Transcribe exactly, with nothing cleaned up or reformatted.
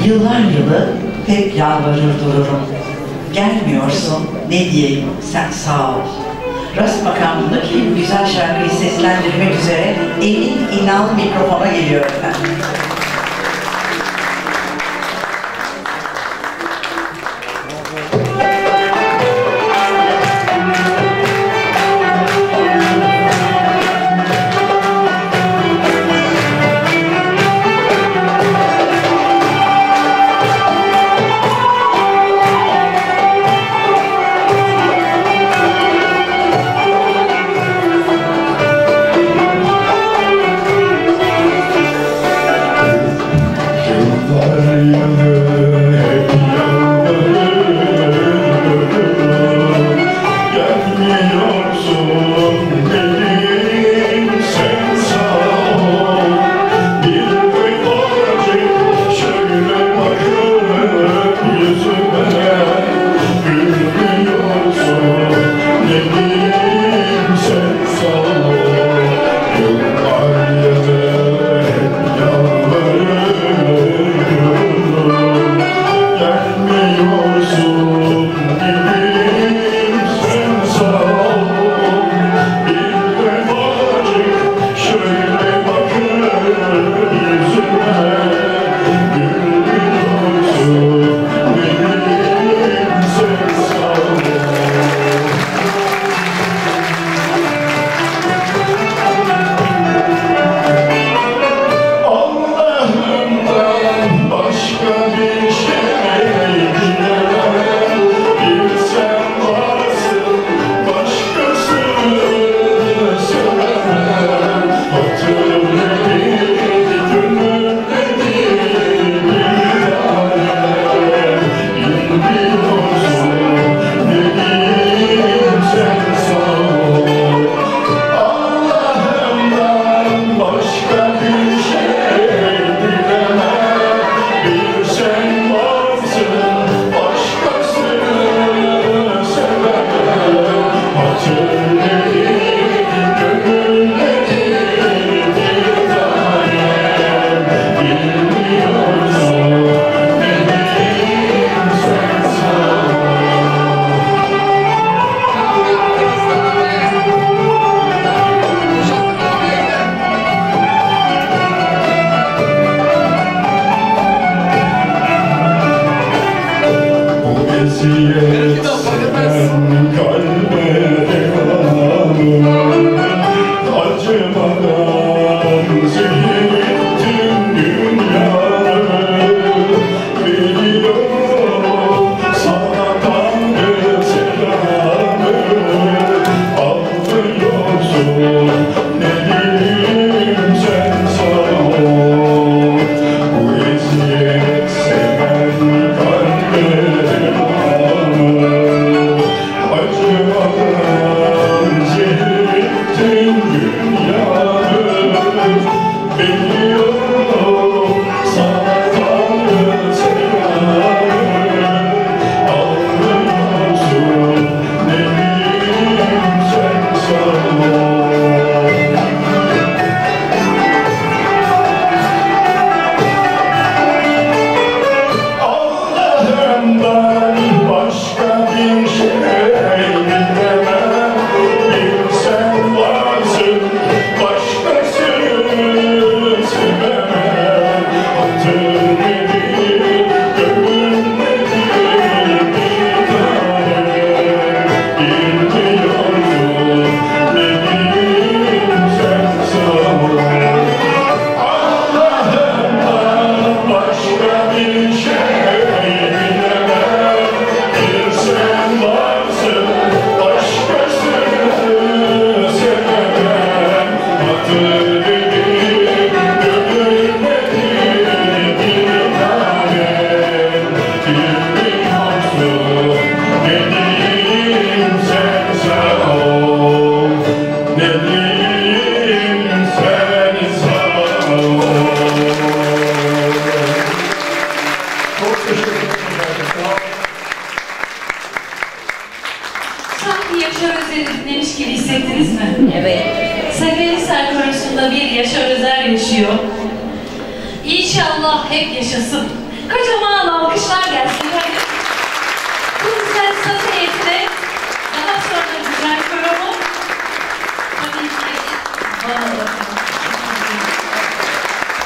Yıllar yılı hep yalvarır dururum. Gelmiyorsun, ne diyeyim, sen sağ ol. Rast makamındaki bu güzel şarkıyı seslendirmek üzere Emin İnal mikrofona geliyor efendim. Yaşar Özer'i dinlemiş gibi hissettiniz mi? Evet. Seferihisar Korosu'nda bir Yaşar Özer yaşıyor. İnşallah hep yaşasın. Kocaman alkışlar gelsin. Hadi. Bu güzel saz heyetine daha sonra güzel yorumu tabii ki bana bakın.